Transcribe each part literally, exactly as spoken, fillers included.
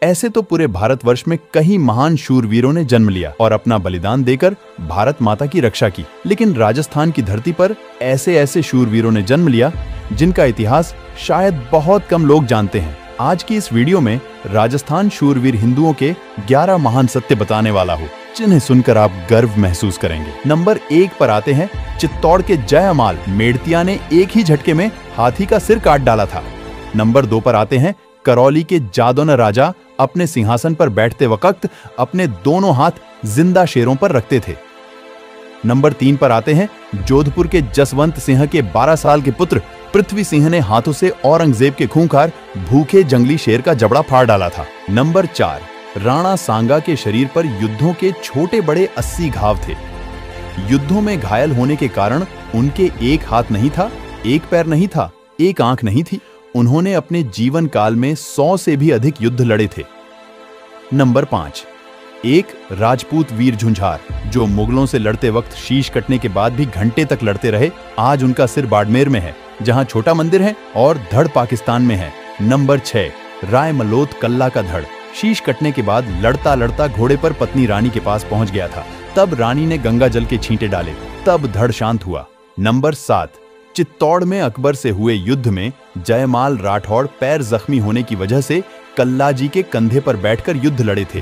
ऐसे तो पूरे भारतवर्ष में कई महान शूरवीरों ने जन्म लिया और अपना बलिदान देकर भारत माता की रक्षा की, लेकिन राजस्थान की धरती पर ऐसे ऐसे शूरवीरों ने जन्म लिया जिनका इतिहास शायद बहुत कम लोग जानते हैं। आज की इस वीडियो में राजस्थान शूरवीर हिंदुओं के ग्यारह महान सत्य बताने वाला हूँ, जिन्हें सुनकर आप गर्व महसूस करेंगे। नंबर एक पर आते हैं, चित्तौड़ के जयमाल मेड़तिया ने एक ही झटके में हाथी का सिर काट डाला था। नंबर दो पर आते हैं, करौली के जादौन राजा अपने सिंहासन पर बैठते वक्त अपने दोनों हाथ जिंदा शेरों पर रखते थे। नंबर तीन पर आते हैं, जोधपुर के जसवंत सिंह के बारह साल के पुत्र पृथ्वी सिंह ने हाथों से औरंगजेब के खूंखार भूखे जंगली शेर का जबड़ा फाड़ डाला था। नंबर चार, राणा सांगा के शरीर पर युद्धों के छोटे बड़े अस्सी घाव थे। युद्धों में घायल होने के कारण उनके एक हाथ नहीं था, एक पैर नहीं था, एक आंख नहीं थी। उन्होंने अपने जीवन काल में सौ से भी अधिक युद्ध लड़े थे। नंबर पांच, एक राजपूत वीर झुंझार जो मुगलों से लड़ते वक्त शीश कटने के बाद भी घंटे तक लड़ते रहे। आज उनका सिर बाड़मेर में है, जहां छोटा मंदिर है, और धड़ पाकिस्तान में है। नंबर छह, राय मलोत कल्ला का धड़ शीश कटने के बाद लड़ता लड़ता घोड़े पर पत्नी रानी के पास पहुंच गया था। तब रानी ने गंगा जल के छींटे डाले, तब धड़ शांत हुआ। नंबर सात, चित्तौड़ में अकबर से हुए युद्ध में जयमाल राठौड़ पैर जख्मी होने की वजह से कल्ला जी के कंधे पर बैठकर युद्ध लड़े थे।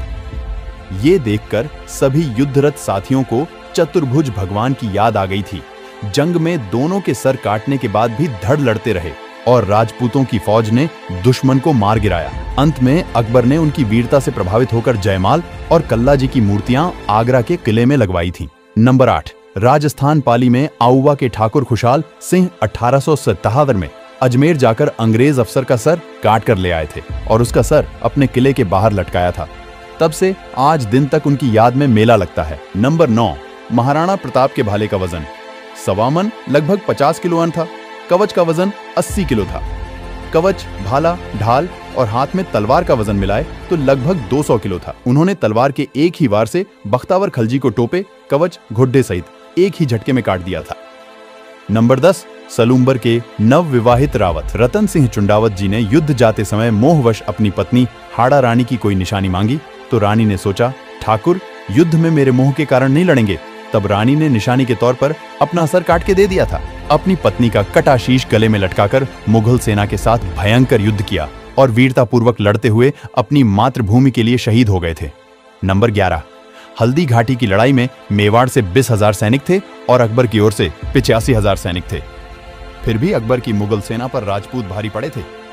ये देखकर सभी युद्धरत साथियों को चतुर्भुज भगवान की याद आ गई थी। जंग में दोनों के सर काटने के बाद भी धड़ लड़ते रहे और राजपूतों की फौज ने दुश्मन को मार गिराया। अंत में अकबर ने उनकी वीरता से प्रभावित होकर जयमाल और कल्ला जी की मूर्तियां आगरा के किले में लगवाई थीं। नंबर आठ, राजस्थान पाली में आउवा के ठाकुर खुशाल सिंह अठारह सौ सत्तावन में अजमेर जाकर अंग्रेज अफसर का सर काट कर ले आए थे और उसका सर अपने किले के बाहर लटकाया था। तब से आज दिन तक उनकी याद में मेला लगता है। नंबर नौ, महाराणा प्रताप के भाले का वजन सवा मन लगभग पचास किलो अन था। कवच का वजन अस्सी किलो था। कवच, भाला, ढाल और हाथ में तलवार का वजन मिलाए तो लगभग दो सौ किलो था। उन्होंने तलवार के एक ही वार से बख्तावर खलजी को टोपे, कवच, घुड्डे सहित एक ही झटके में काट दिया था। नंबर दस, सलूम्बर के नव विवाहित रावत रतन सिंह चुंडावत जी ने युद्ध जाते समय मोहवश अपनी पत्नी हाड़ा रानी की कोई निशानी मांगी तो रानी ने सोचा, ठाकुर युद्ध में मेरे मोह के कारण नहीं लड़ेंगे। तब रानी ने निशानी के तौर पर अपना सर काट के दे दिया था। अपनी पत्नी का कटा शीश गले में लटकाकर मुगल सेना के साथ भयंकर युद्ध किया और वीरतापूर्वक लड़ते हुए अपनी मातृभूमि के लिए शहीद हो गए थे। नंबर ग्यारह, हल्दी घाटी की लड़ाई में मेवाड़ से बीस हजार सैनिक थे और अकबर की ओर से पिचासी हजार सैनिक थे। फिर भी अकबर की मुगल सेना पर राजपूत भारी पड़े थे।